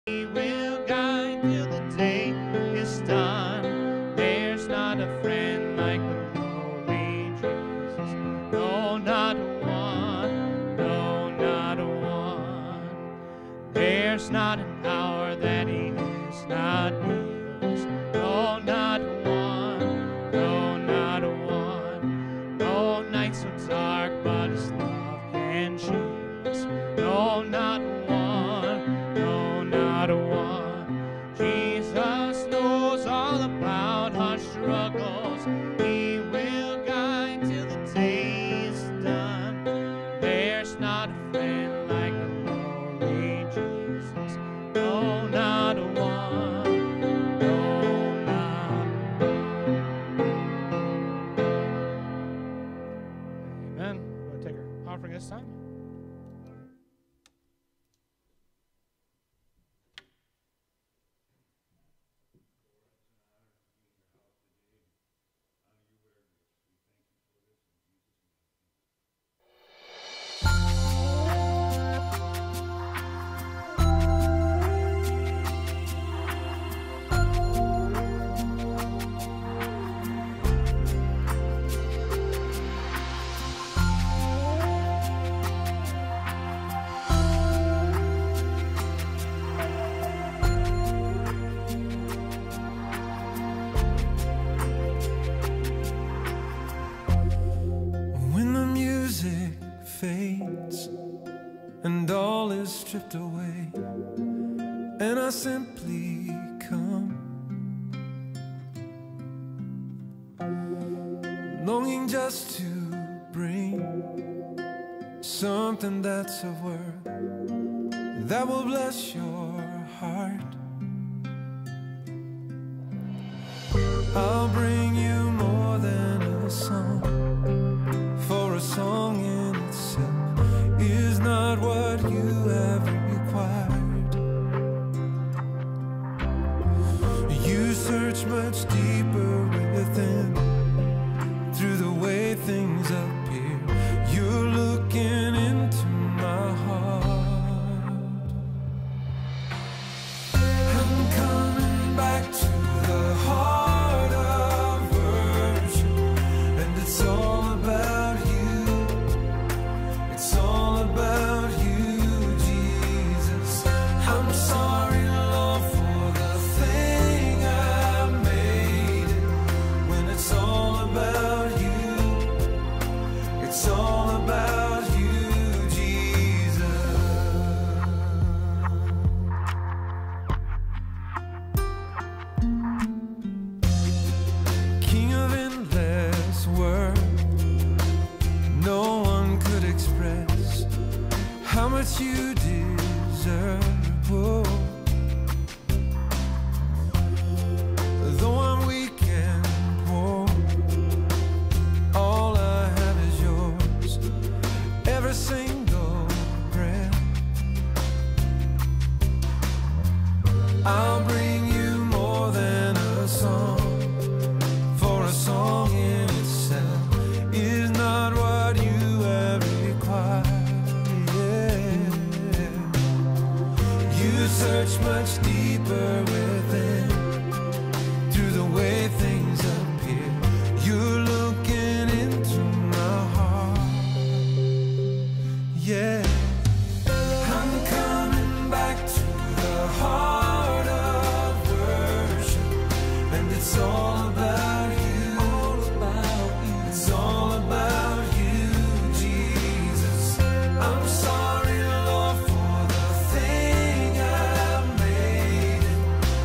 He will guide till the day is done. There's not a friend like the lowly Jesus. No, not one. No, not one. There's not an hour that He is not with us. No, not one. No, not one. No night so dark, but His love can shield us. No, not one. No, not one. Jesus knows all about our struggles. He will guide till the day is done. There's not a friend like the lowly Jesus. No, not one. No, not one. Amen. We'll take our offering this time. When the music fades and all is stripped away, and I simply come, longing just to bring something that's of worth that will bless your heart. I'll bring you more than a song, for a song in itself is not what you have required. You search much deeper within, through the way things appear. You're looking into my heart. I'm coming back to the heart of worship, and it's all about you. It's all about you, Jesus. I'm sorry, Lord, for the thing I made it. When it's all about you, it's all about you, Jesus. King of endless worth, no one could express how much you deserve. Whoa. Though I'm weak and poor, all I have is yours, every single breath. I'll bring you more than a song, for a song in itself is not what you have required. You search much deeper within, through the way things appear. You're looking into my heart. Yeah. I'm coming back to the heart of worship, and it's all about you. It's all about you, Jesus. I'm sorry, Lord, for the thing I made it.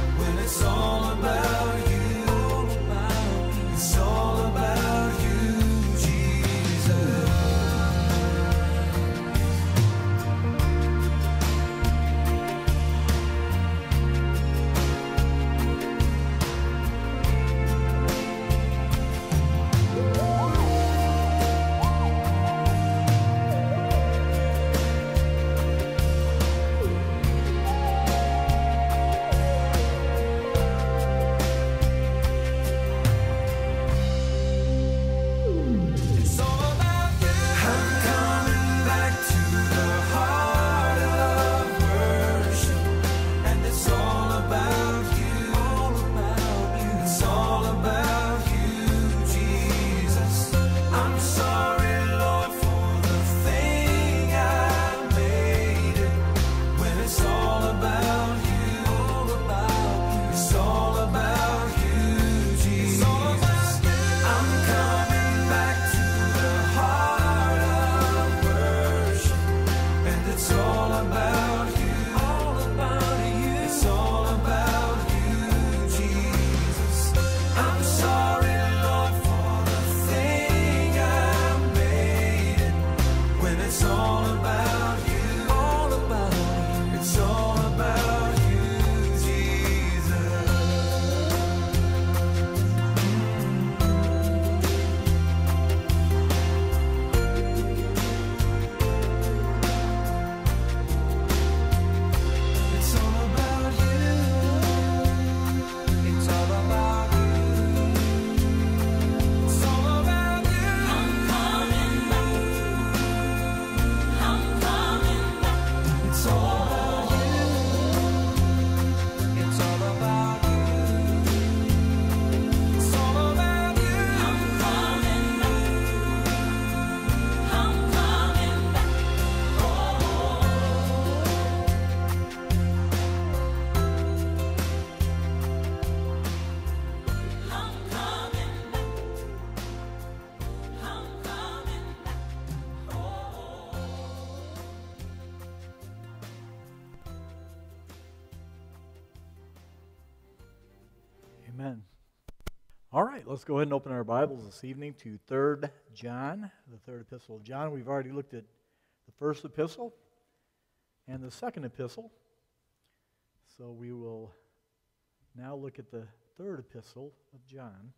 Amen. All right, let's go ahead and open our Bibles this evening to 3 John, the third epistle of John. We've already looked at the first epistle and the second epistle. So we will now look at the third epistle of John.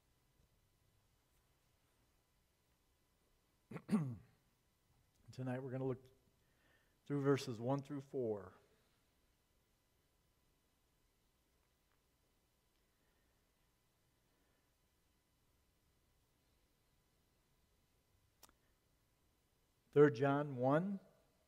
Tonight we're going to look through verses 1 through 4. Third John 1,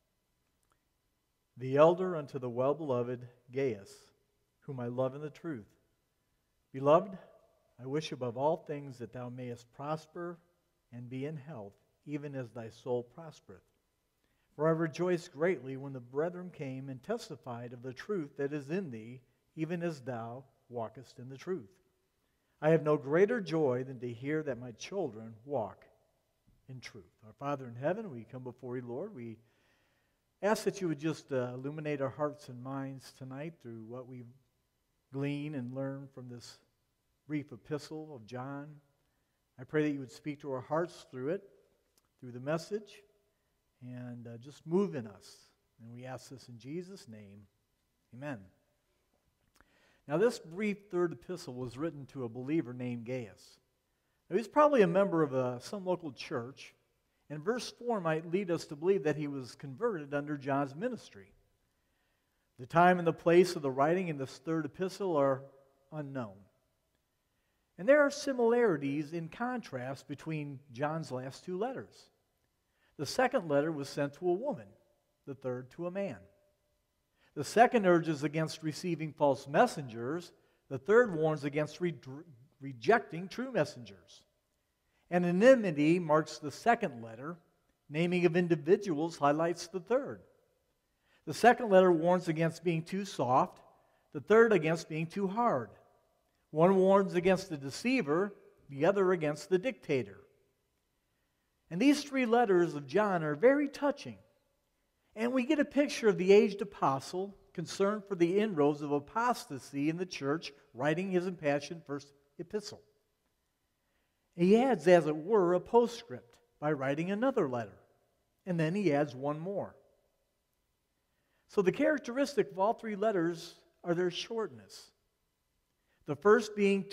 the elder unto the well-beloved Gaius, whom I love in the truth. Beloved, I wish above all things that thou mayest prosper and be in health, even as thy soul prospereth. For I rejoiced greatly when the brethren came and testified of the truth that is in thee, even as thou walkest in the truth. I have no greater joy than to hear that my children walk in truth. Our Father in heaven, we come before you, Lord. We ask that you would just illuminate our hearts and minds tonight through what we glean and learn from this brief epistle of John. I pray that you would speak to our hearts through it, through the message, and just move in us. And we ask this in Jesus' name. Amen. Now, this brief third epistle was written to a believer named Gaius. Now, he's probably a member of some local church, and verse 4 might lead us to believe that he was converted under John's ministry. The time and the place of the writing in this third epistle are unknown. And there are similarities in contrast between John's last two letters. The second letter was sent to a woman, the third to a man. The second urges against receiving false messengers, the third warns against rejecting true messengers. Anonymity marks the second letter. Naming of individuals highlights the third. The second letter warns against being too soft, the third against being too hard. One warns against the deceiver, the other against the dictator. And these three letters of John are very touching. And we get a picture of the aged apostle concerned for the inroads of apostasy in the church, writing his impassioned first epistle. He adds, as it were, a postscript by writing another letter. And then he adds one more. So the characteristic of all three letters are their shortness. The first being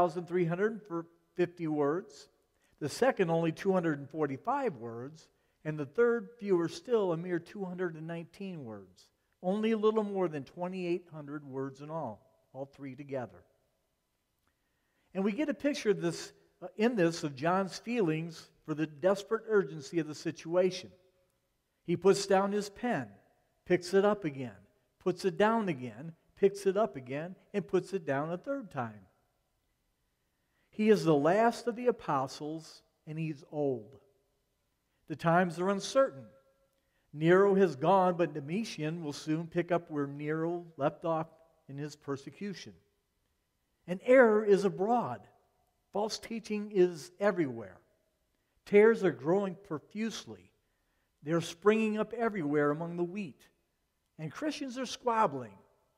2,350 words, the second only 245 words, and the third, fewer still, a mere 219 words. Only a little more than 2,800 words in all three together. And we get a picture of this in this of John's feelings for the desperate urgency of the situation. He puts down his pen, picks it up again, puts it down again, picks it up again, and puts it down a third time. He is the last of the apostles, and he's old. The times are uncertain. Nero has gone, but Domitian will soon pick up where Nero left off in his persecution. And error is abroad. False teaching is everywhere. Tares are growing profusely. They're springing up everywhere among the wheat. And Christians are squabbling.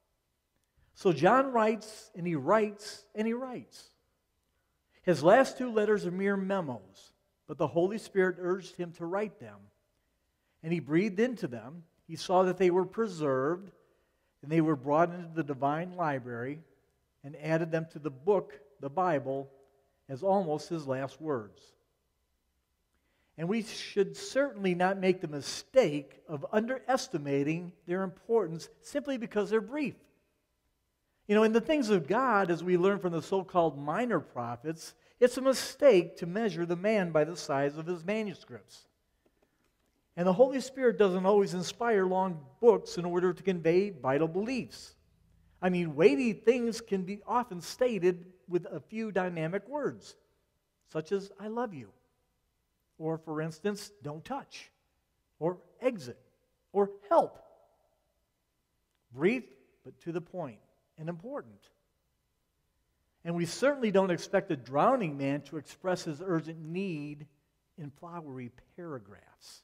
So John writes, and he writes, and he writes. His last two letters are mere memos, but the Holy Spirit urged him to write them. And he breathed into them. He saw that they were preserved, and they were brought into the divine library, and added them to the book, the Bible, as almost his last words. And we should certainly not make the mistake of underestimating their importance simply because they're brief. You know, in the things of God, as we learn from the so-called minor prophets, it's a mistake to measure the man by the size of his manuscripts. And the Holy Spirit doesn't always inspire long books in order to convey vital beliefs. I mean, weighty things can be often stated with a few dynamic words, such as, I love you. Or, for instance, don't touch. Or exit. Or help. Brief, but to the point and important. And we certainly don't expect a drowning man to express his urgent need in flowery paragraphs.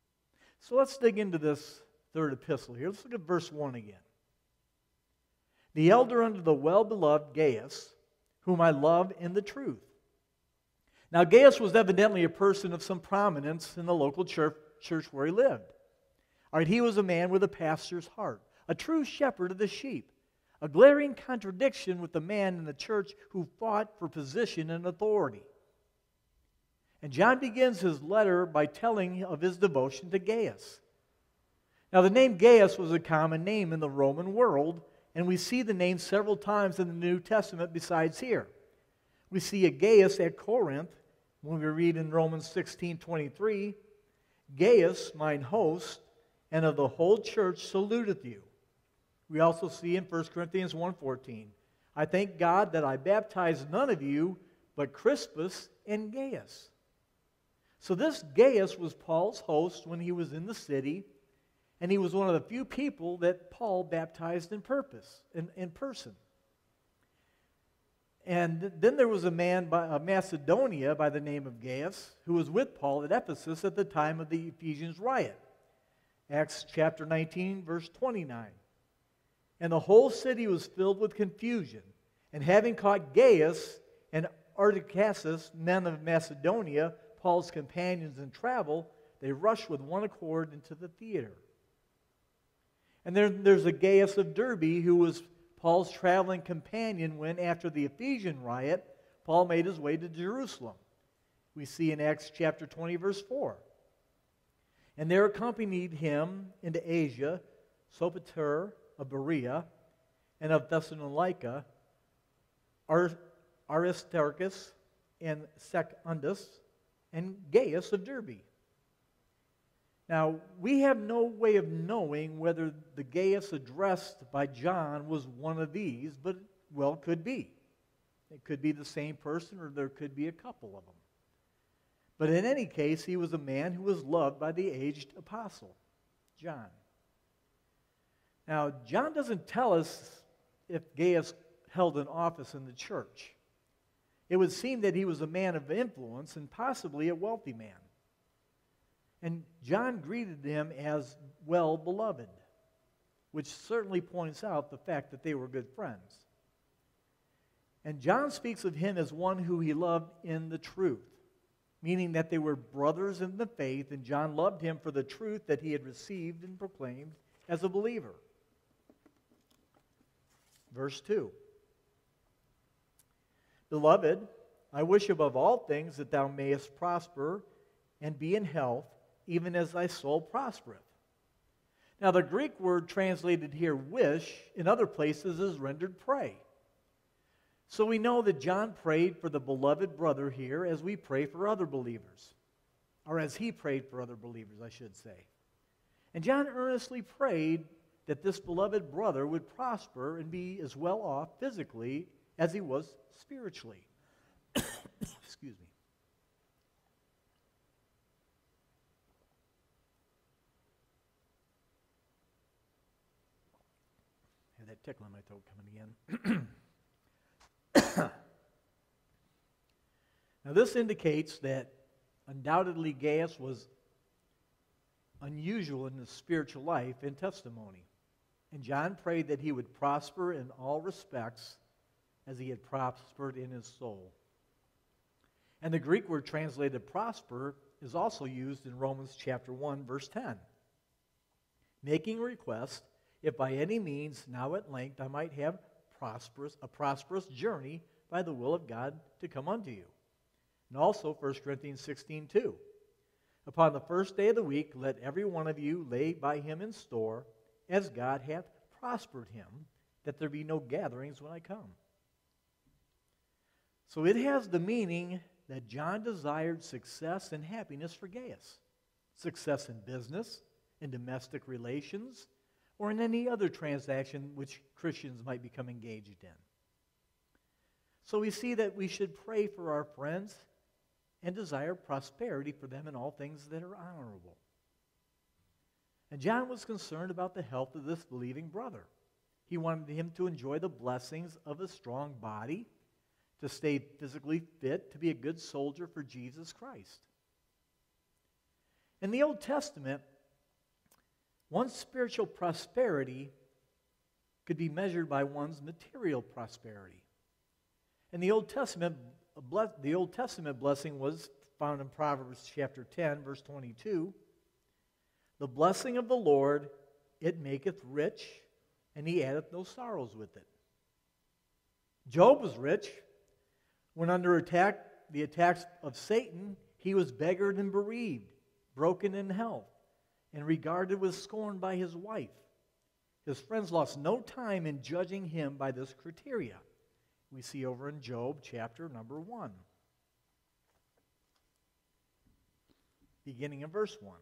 So let's dig into this third epistle here. Let's look at verse 1 again. the elder under the well-beloved Gaius, whom I love in the truth. Now Gaius was evidently a person of some prominence in the local church where he lived. All right, he was a man with a pastor's heart, a true shepherd of the sheep, a glaring contradiction with the man in the church who fought for position and authority. And John begins his letter by telling of his devotion to Gaius. Now, the name Gaius was a common name in the Roman world, and we see the name several times in the New Testament besides here. We see a Gaius at Corinth, when we read in Romans 16:23, Gaius, mine host, and of the whole church saluteth you. We also see in 1 Corinthians 1:14, I thank God that I baptized none of you but Crispus and Gaius. So this Gaius was Paul's host when he was in the city, and he was one of the few people that Paul baptized in person. And then there was a man of Macedonia by the name of Gaius who was with Paul at Ephesus at the time of the Ephesians riot. Acts chapter 19, verse 29. And the whole city was filled with confusion. And having caught Gaius and Artaxerxes, men of Macedonia, Paul's companions in travel, they rushed with one accord into the theater. And there's a Gaius of Derbe who was Paul's traveling companion when, after the Ephesian riot, Paul made his way to Jerusalem. We see in Acts chapter 20, verse 4. And there accompanied him into Asia Sopater of Berea, and of Thessalonica, Aristarchus and Secundus, and Gaius of Derbe. Now, we have no way of knowing whether the Gaius addressed by John was one of these, but well, could be. It could be the same person, or there could be a couple of them. But in any case, he was a man who was loved by the aged apostle, John. Now, John doesn't tell us if Gaius held an office in the church. It would seem that he was a man of influence and possibly a wealthy man. And John greeted him as well-beloved, which certainly points out the fact that they were good friends. And John speaks of him as one who he loved in the truth, meaning that they were brothers in the faith, and John loved him for the truth that he had received and proclaimed as a believer. Verse 2. Beloved, I wish above all things that thou mayest prosper and be in health, even as thy soul prospereth. Now the Greek word translated here, wish, in other places is rendered pray. So we know that John prayed for the beloved brother here as we pray for other believers. Or as he prayed for other believers, I should say. And John earnestly prayed that this beloved brother would prosper and be as well off physically as he was spiritually. Excuse me. I had that tickle in my throat coming again. Now this indicates that undoubtedly Gaius was unusual in his spiritual life and testimony. And John prayed that he would prosper in all respects as he had prospered in his soul. And the Greek word translated prosper is also used in Romans chapter 1, verse 10. Making request, if by any means now at length I might have a prosperous journey by the will of God to come unto you. And also 1 Corinthians 16:2. Upon the first day of the week, let every one of you lay by him in store, as God hath prospered him, that there be no gatherings when I come. So it has the meaning that John desired success and happiness for Gaius. Success in business, in domestic relations, or in any other transaction which Christians might become engaged in. So we see that we should pray for our friends and desire prosperity for them in all things that are honorable. And John was concerned about the health of this believing brother. He wanted him to enjoy the blessings of a strong body, to stay physically fit, to be a good soldier for Jesus Christ. In the Old Testament, one's spiritual prosperity could be measured by one's material prosperity. And the Old Testament blessing was found in Proverbs chapter 10, verse 22. The blessing of the Lord, it maketh rich, and he addeth no sorrows with it. Job was rich. When under the attacks of Satan, he was beggared and bereaved, broken in health, and regarded with scorn by his wife. His friends lost no time in judging him by this criteria. We see over in Job chapter number 1, beginning in verse 1.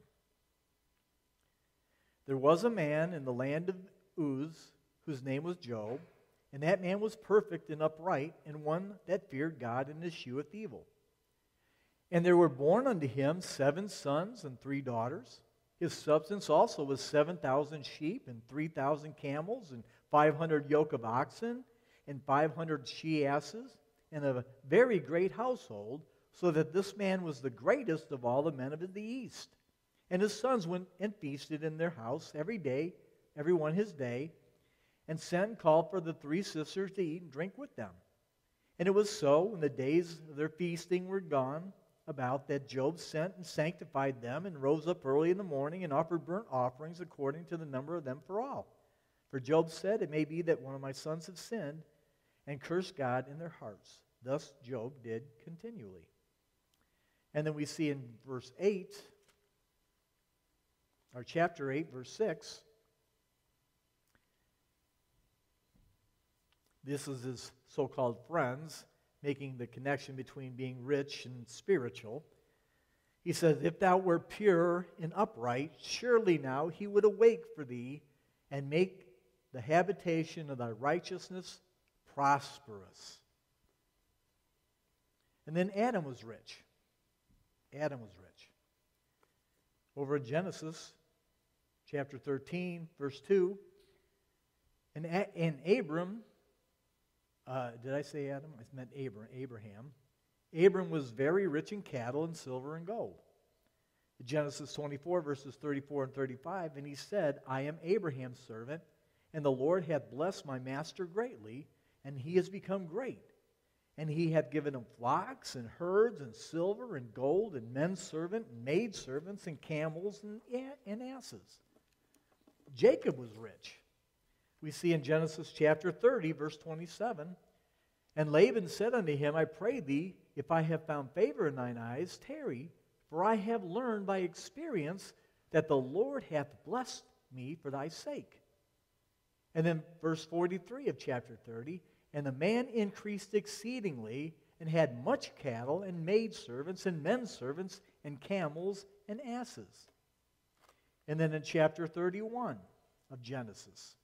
There was a man in the land of Uz whose name was Job, and that man was perfect and upright, and one that feared God and escheweth evil. And there were born unto him 7 sons and 3 daughters. His substance also was 7,000 sheep and 3,000 camels and 500 yoke of oxen and 500 she-asses, and a very great household, so that this man was the greatest of all the men of the east. And his sons went and feasted in their house every day, every one his day, and sent and called for the 3 sisters to eat and drink with them. And it was so, when the days of their feasting were gone about, that Job sent and sanctified them, and rose up early in the morning, and offered burnt offerings according to the number of them for all. For Job said, it may be that one of my sons have sinned, and cursed God in their hearts. Thus Job did continually. And then we see in verse 8, or chapter 8, verse 6, this is his so-called friends, making the connection between being rich and spiritual. He says, if thou wert pure and upright, surely now he would awake for thee, and make the habitation of thy righteousness prosperous. And then Adam was rich. Adam was rich. Over in Genesis chapter 13, verse 2, and Abram, did I say Adam? I meant Abraham. Abram was very rich in cattle and silver and gold. Genesis 24, verses 34 and 35, and he said, I am Abraham's servant, and the Lord hath blessed my master greatly, and he has become great. And he hath given him flocks and herds and silver and gold and men servant and maid servants and camels and asses. Jacob was rich. We see in Genesis chapter 30, verse 27, and Laban said unto him, I pray thee, if I have found favor in thine eyes, tarry, for I have learned by experience that the Lord hath blessed me for thy sake. And then verse 43 of chapter 30, and the man increased exceedingly, and had much cattle, and maidservants, and men servants, and camels, and asses. And then in chapter 31 of Genesis,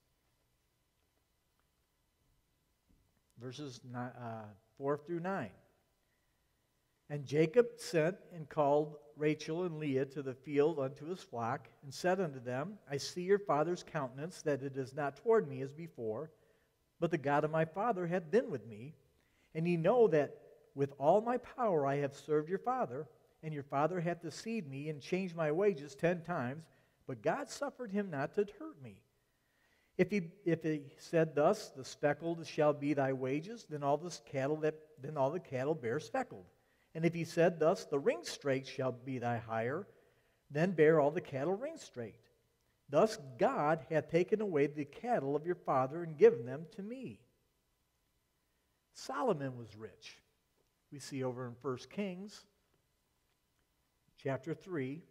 verses 4 through 9. And Jacob sent and called Rachel and Leah to the field unto his flock, and said unto them, I see your father's countenance, that it is not toward me as before, but the God of my father hath been with me. And ye know that with all my power I have served your father, and your father hath deceived me, and changed my wages 10 times, but God suffered him not to hurt me. If he said thus, the speckled shall be thy wages, then all the cattle bear speckled. And if he said thus, the ringstraked shall be thy hire, then bear all the cattle ringstraked. Thus God hath taken away the cattle of your father, and given them to me. Solomon was rich. We see over in 1 Kings chapter 3,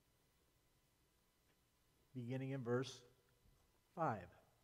beginning in verse 5.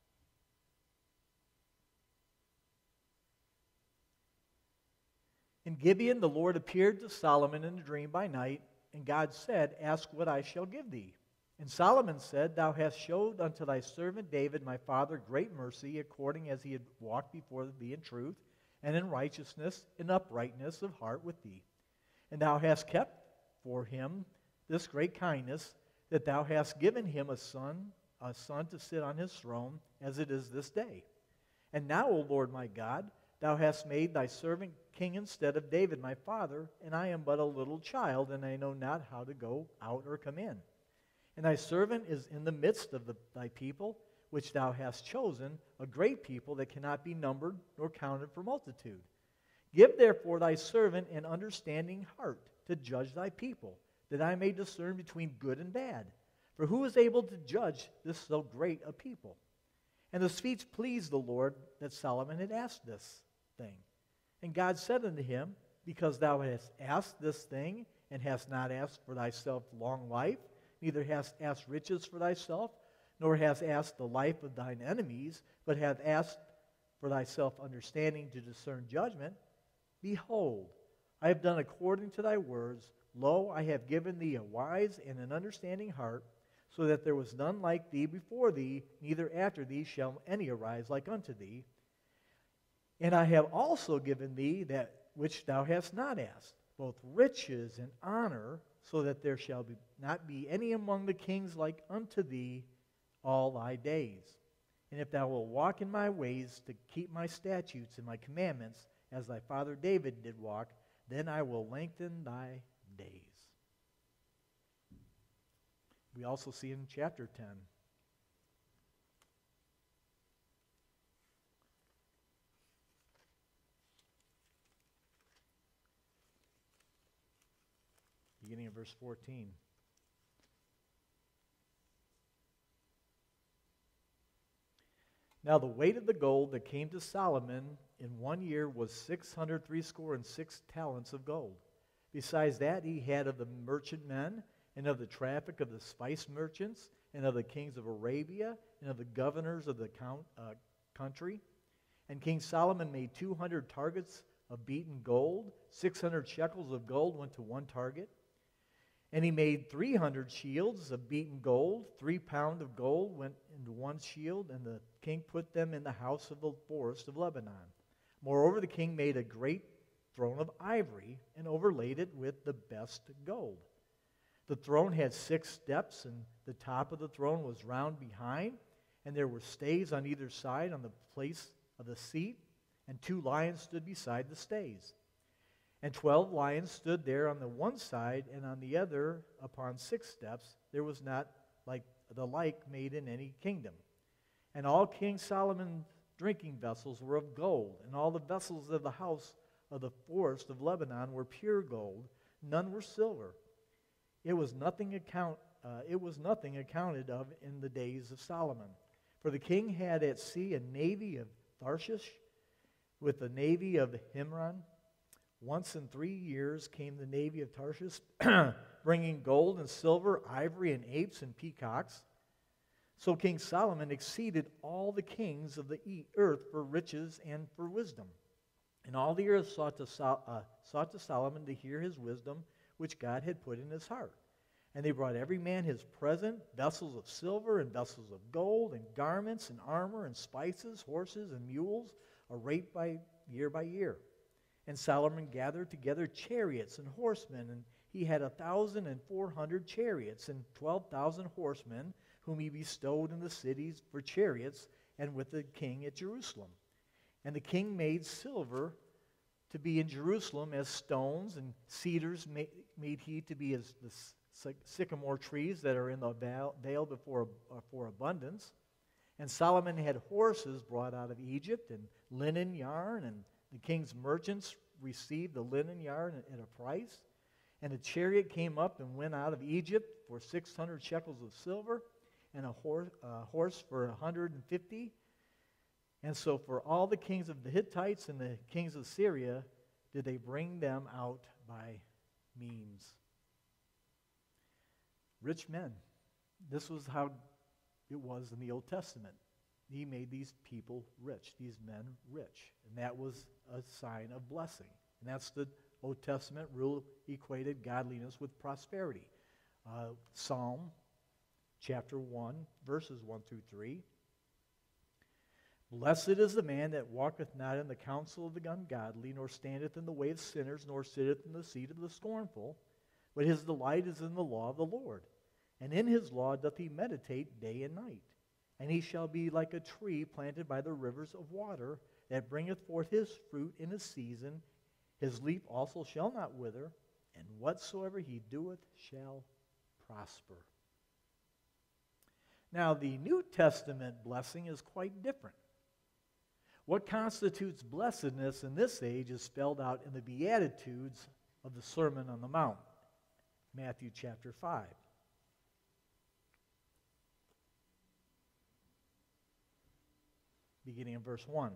In Gibeon the Lord appeared to Solomon in a dream by night, and God said, Ask what I shall give thee. And Solomon said, Thou hast showed unto thy servant David my father great mercy, according as he had walked before thee in truth, and in righteousness and uprightness of heart with thee. And thou hast kept for him this great kindness, that thou hast given him a son to sit on his throne, as it is this day. And now, O Lord my God, thou hast made thy servant king instead of David my father, and I am but a little child, and I know not how to go out or come in. And thy servant is in the midst of thy people, which thou hast chosen, a great people that cannot be numbered nor counted for multitude. Give therefore thy servant an understanding heart to judge thy people, that I may discern between good and bad. For who is able to judge this so great a people? And the speech pleased the Lord that Solomon had asked this thing. And God said unto him, Because thou hast asked this thing, and hast not asked for thyself long life, neither hast asked riches for thyself, nor hast asked the life of thine enemies, but hast asked for thyself understanding to discern judgment, behold, I have done according to thy words. Lo, I have given thee a wise and an understanding heart, so that there was none like thee before thee, neither after thee shall any arise like unto thee. And I have also given thee that which thou hast not asked, both riches and honor, so that there shall not be any among the kings like unto thee all thy days. And if thou wilt walk in my ways to keep my statutes and my commandments, as thy father David did walk, then I will lengthen thy days. We also see in chapter 10. Beginning of verse 14. Now the weight of the gold that came to Solomon in 1 year was 666 talents of gold. Besides that, he had of the merchantmen, and of the traffic of the spice merchants, and of the kings of Arabia, and of the governors of the country. And King Solomon made 200 targets of beaten gold. 600 shekels of gold went to one target. And he made 300 shields of beaten gold. 3 pounds of gold went into one shield, and the king put them in the house of the forest of Lebanon. Moreover, the king made a great throne of ivory and overlaid it with the best gold. The throne had 6 steps, and the top of the throne was round behind, and there were stays on either side on the place of the seat, and 2 lions stood beside the stays. And 12 lions stood there on the one side, and on the other upon 6 steps. There was not like the like made in any kingdom. And all King Solomon's drinking vessels were of gold, and all the vessels of the house of the forest of Lebanon were pure gold. None were silver. It was nothing accounted of in the days of Solomon. For the king had at sea a navy of Tarshish with the navy of Himron. Once in 3 years came the navy of Tarshish, bringing gold and silver, ivory and apes and peacocks. So King Solomon exceeded all the kings of the earth for riches and for wisdom. And all the earth sought to Solomon to hear his wisdom, which God had put in his heart. And they brought every man his present, vessels of silver and vessels of gold, and garments and armor and spices, horses and mules, a rate by year. And Solomon gathered together chariots and horsemen, and he had 1,400 chariots and 12,000 horsemen, whom he bestowed in the cities for chariots, and with the king at Jerusalem. And the king made silver to be in Jerusalem as stones, and cedars made he to be as the sycamore trees that are in the vale for abundance. And Solomon had horses brought out of Egypt, and linen yarn, and the king's merchants received the linen yarn at a price. And a chariot came up and went out of Egypt for 600 shekels of silver, and a horse for 150. And so for all the kings of the Hittites and the kings of Syria did they bring them out by means. Rich men. This was how it was in the Old Testament. He made these people rich, these men rich. And that was a sign of blessing. And that's the Old Testament rule equated godliness with prosperity. Psalm chapter 1, verses 1 through 3. Blessed is the man that walketh not in the counsel of the ungodly, nor standeth in the way of sinners, nor sitteth in the seat of the scornful. But his delight is in the law of the Lord, and in his law doth he meditate day and night. And he shall be like a tree planted by the rivers of water, that bringeth forth his fruit in his season. His leaf also shall not wither, and whatsoever he doeth shall prosper. Now, the New Testament blessing is quite different. What constitutes blessedness in this age is spelled out in the Beatitudes of the Sermon on the Mount, Matthew chapter 5. Beginning in verse 1.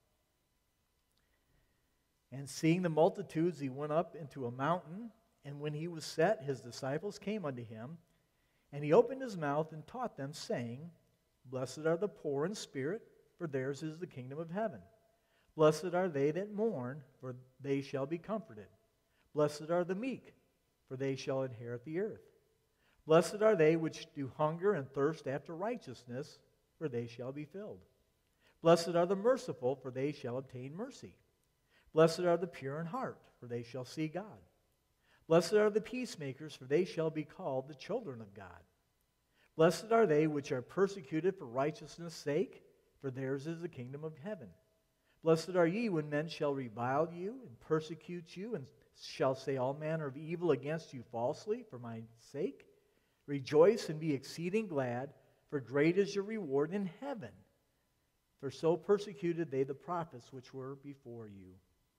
And seeing the multitudes, he went up into a mountain, and when he was set, his disciples came unto him, and he opened his mouth and taught them, saying, Blessed are the poor in spirit, for theirs is the kingdom of heaven. Blessed are they that mourn, for they shall be comforted. Blessed are the meek, for they shall inherit the earth. Blessed are they which do hunger and thirst after righteousness, for they shall be filled. Blessed are the merciful, for they shall obtain mercy. Blessed are the pure in heart, for they shall see God. Blessed are the peacemakers, for they shall be called the children of God. Blessed are they which are persecuted for righteousness' sake, for theirs is the kingdom of heaven. Blessed are ye when men shall revile you and persecute you, and shall say all manner of evil against you falsely for my sake. Rejoice and be exceeding glad, for great is your reward in heaven. For so persecuted they the prophets which were before you.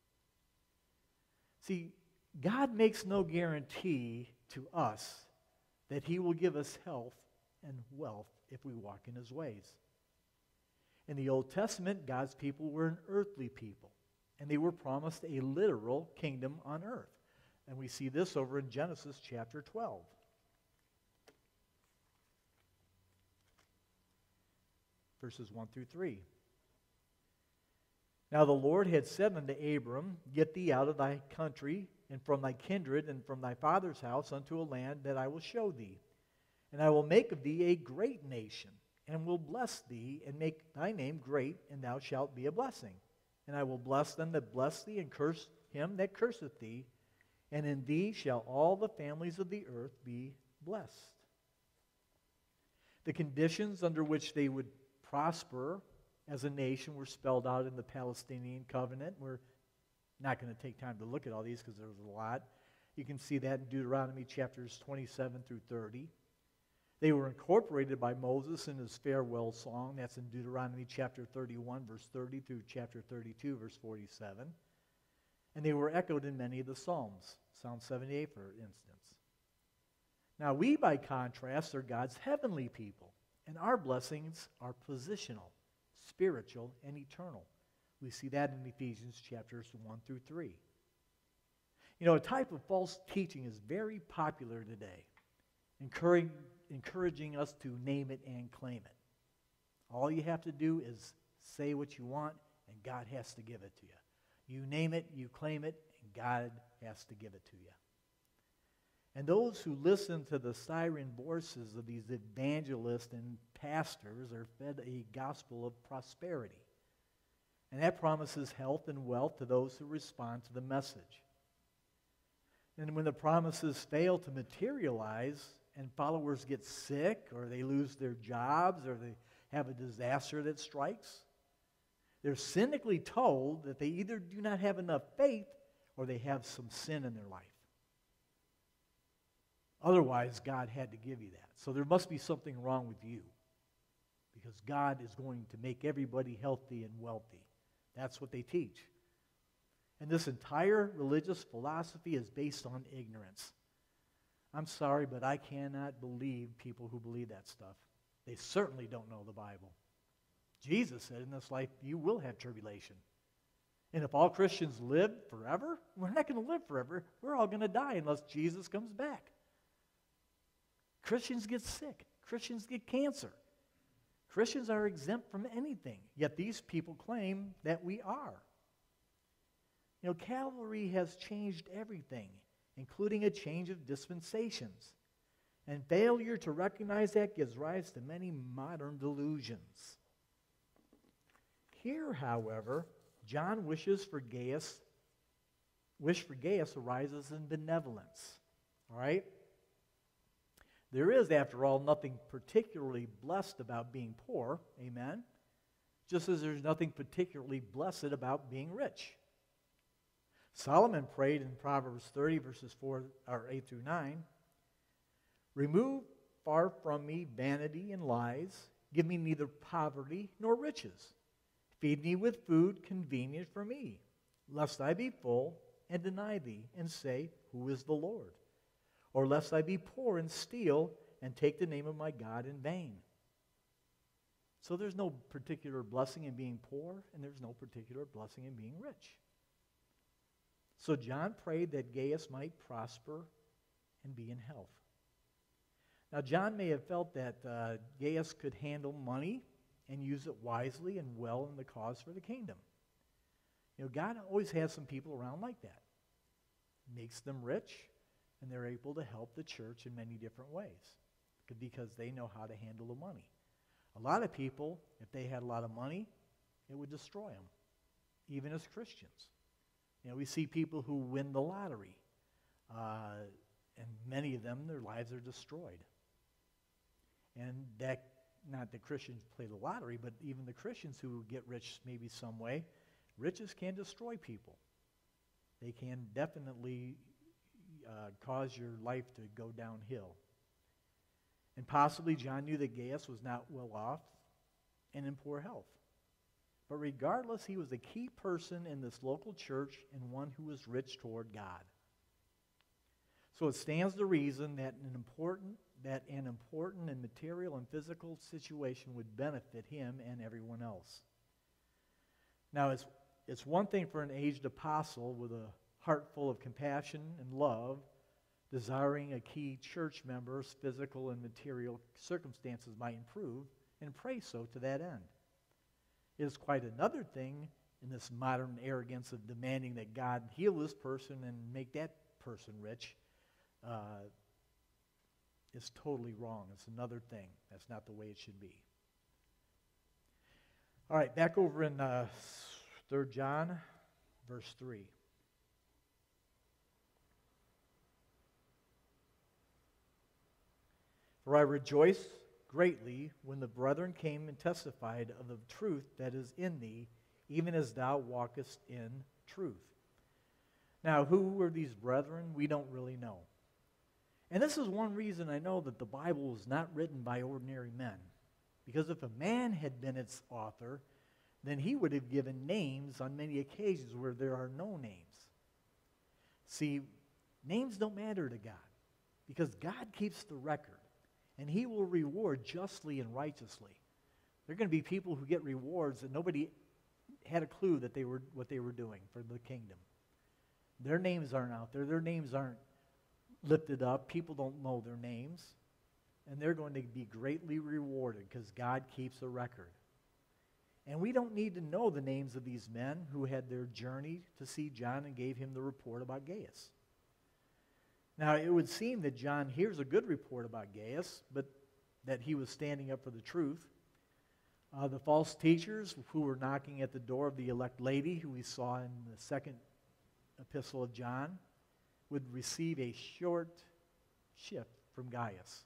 See, God makes no guarantee to us that he will give us health and wealth if we walk in his ways. In the Old Testament, God's people were an earthly people, and they were promised a literal kingdom on earth. And we see this over in Genesis chapter 12. Verses 1 through 3. Now the Lord had said unto Abram, Get thee out of thy country, and from thy kindred, and from thy father's house, unto a land that I will show thee. And I will make of thee a great nation, and will bless thee, and make thy name great, and thou shalt be a blessing. And I will bless them that bless thee, and curse him that curseth thee, and in thee shall all the families of the earth be blessed. The conditions under which they would prosper as a nation were spelled out in the Palestinian covenant. We're not going to take time to look at all these because there's a lot. You can see that in Deuteronomy chapters 27 through 30. They were incorporated by Moses in his farewell song. That's in Deuteronomy chapter 31, verse 30 through chapter 32, verse 47. And they were echoed in many of the Psalms, Psalm 78, for instance. Now we, by contrast, are God's heavenly people, and our blessings are positional, spiritual, and eternal. We see that in Ephesians chapters 1 through 3. You know, a type of false teaching is very popular today, encouraging us to name it and claim it. All you have to do is say what you want, and God has to give it to you. You name it, you claim it, and God has to give it to you. And those who listen to the siren voices of these evangelists and pastors are fed a gospel of prosperity. And that promises health and wealth to those who respond to the message. And when the promises fail to materialize and followers get sick or they lose their jobs or they have a disaster that strikes, they're cynically told that they either do not have enough faith or they have some sin in their life. Otherwise, God had to give you that. So there must be something wrong with you, because God is going to make everybody healthy and wealthy. That's what they teach. And this entire religious philosophy is based on ignorance. I'm sorry, but I cannot believe people who believe that stuff. They certainly don't know the Bible. Jesus said in this life you will have tribulation. And if all Christians live forever, we're not going to live forever. We're all going to die unless Jesus comes back. Christians get sick. Christians get cancer. Christians are exempt from anything, yet these people claim that we are. You know, Calvary has changed everything, including a change of dispensations. And failure to recognize that gives rise to many modern delusions. Here, however, John wishes for Gaius arises in benevolence. All right? There is, after all, nothing particularly blessed about being poor, amen? Just as there's nothing particularly blessed about being rich. Solomon prayed in Proverbs 30, verses 8 through 9, Remove far from me vanity and lies. Give me neither poverty nor riches. Feed me with food convenient for me, lest I be full and deny thee and say, Who is the Lord? Or lest I be poor and steal and take the name of my God in vain. So there's no particular blessing in being poor, and there's no particular blessing in being rich. So John prayed that Gaius might prosper and be in health. Now John may have felt that Gaius could handle money and use it wisely and well in the cause for the kingdom. You know, God always has some people around like that. Makes them rich, and they're able to help the church in many different ways because they know how to handle the money. A lot of people, if they had a lot of money, it would destroy them, even as Christians. You know, we see people who win the lottery, and many of them, their lives are destroyed. And that, not that Christians play the lottery, but even the Christians who get rich maybe some way, riches can destroy people. They can definitely cause your life to go downhill. And possibly John knew that Gaius was not well off and in poor health. But regardless, he was a key person in this local church and one who was rich toward God. So it stands to reason that an important and material and physical situation would benefit him and everyone else. Now, it's one thing for an aged apostle with a heart full of compassion and love, desiring a key church member's physical and material circumstances might improve, and pray so to that end. It is quite another thing in this modern arrogance of demanding that God heal this person and make that person rich. It's totally wrong. It's another thing. That's not the way it should be. All right, back over in 3 John, verse 3. For I rejoice greatly when the brethren came and testified of the truth that is in thee, even as thou walkest in truth. Now, who were these brethren? We don't really know. And this is one reason I know that the Bible was not written by ordinary men. Because if a man had been its author, then he would have given names on many occasions where there are no names. See, names don't matter to God, because God keeps the record. And he will reward justly and righteously. There are going to be people who get rewards that nobody had a clue that they were what they were doing for the kingdom. Their names aren't out there. Their names aren't lifted up. People don't know their names. And they're going to be greatly rewarded because God keeps a record. And we don't need to know the names of these men who had their journey to see John and gave him the report about Gaius. Now, it would seem that John hears a good report about Gaius, but that he was standing up for the truth. The false teachers who were knocking at the door of the elect lady, who we saw in the second epistle of John, would receive a short shift from Gaius.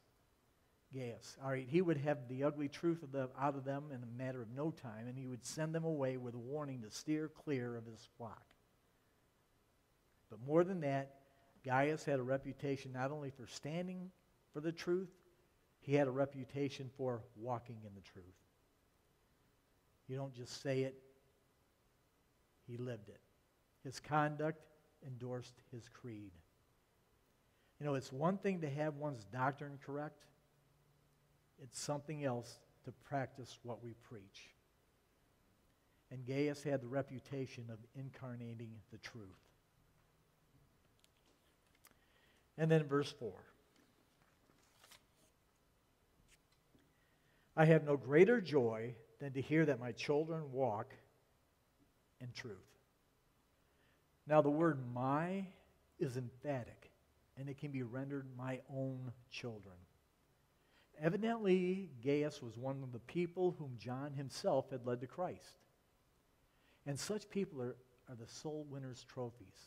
All right, he would have the ugly truth out of them in a matter of no time, and he would send them away with a warning to steer clear of his flock. But more than that, Gaius had a reputation not only for standing for the truth, he had a reputation for walking in the truth. You don't just say it, he lived it. His conduct endorsed his creed. You know, it's one thing to have one's doctrine correct. It's something else to practice what we preach. And Gaius had the reputation of incarnating the truth. And then verse 4. I have no greater joy than to hear that my children walk in truth. Now the word my is emphatic, and it can be rendered my own children. Evidently, Gaius was one of the people whom John himself had led to Christ. And such people are the soul winners' trophies.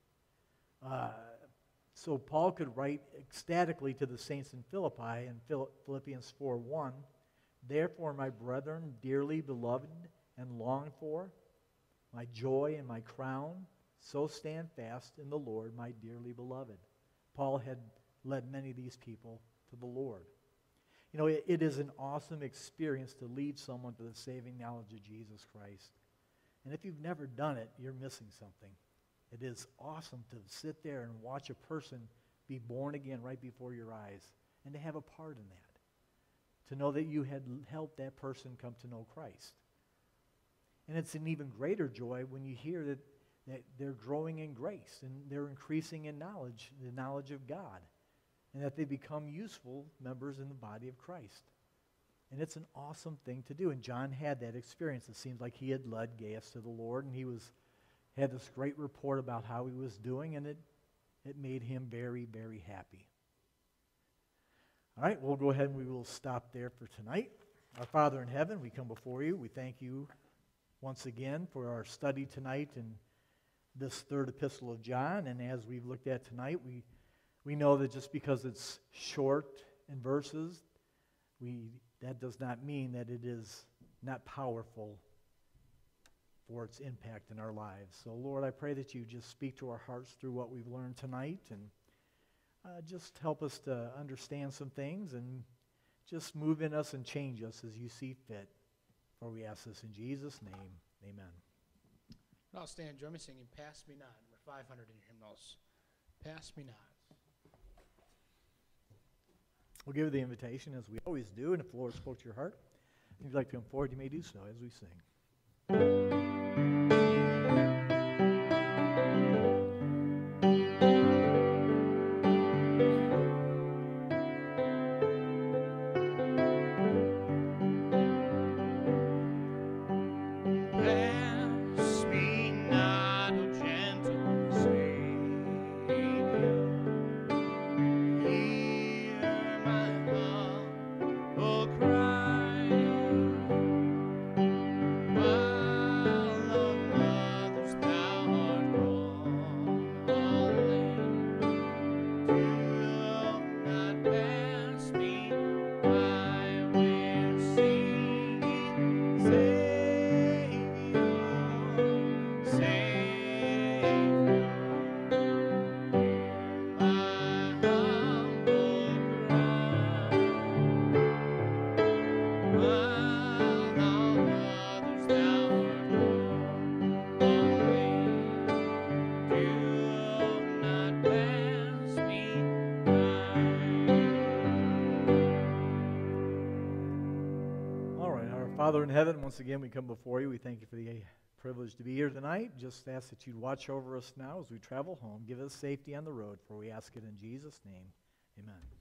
So Paul could write ecstatically to the saints in Philippi in Philippians 4:1, therefore, my brethren, dearly beloved and longed for, my joy and my crown, so stand fast in the Lord, my dearly beloved. Paul had led many of these people to the Lord. You know, it is an awesome experience to lead someone to the saving knowledge of Jesus Christ. And if you've never done it, you're missing something. It is awesome to sit there and watch a person be born again right before your eyes and to have a part in that. To know that you had helped that person come to know Christ. And it's an even greater joy when you hear that they're growing in grace and they're increasing in knowledge, the knowledge of God, and that they become useful members in the body of Christ. And it's an awesome thing to do. And John had that experience. It seems like he had led Gaius to the Lord, and he had this great report about how he was doing, and it made him very, very happy. All right, we'll go ahead and we will stop there for tonight. Our Father in heaven, we come before you. We thank you once again for our study tonight in this third epistle of John. And as we've looked at tonight, we know that just because it's short in verses, that does not mean that it is not powerful for its impact in our lives. So, Lord, I pray that you just speak to our hearts through what we've learned tonight, and just help us to understand some things, and just move in us and change us as you see fit. For we ask this in Jesus' name, amen. I'll stand. Join me singing Pass Me Not, number 500 in your hymnals. Pass Me Not. We'll give you the invitation as we always do, and if the Lord spoke to your heart, if you'd like to come forward, you may do so as we sing. Pass me not, O gentle Savior. Hear my humble cry. While of others thou art calling, do not pass me by. We're singing, Savior, Savior, hear my humble cry. While on others thou art calling, do not pass me by. All right, our Father in heaven, once again we come before you. We thank you for the privilege to be here tonight. Just ask that you'd watch over us now as we travel home. Give us safety on the road, for we ask it in Jesus' name. Amen.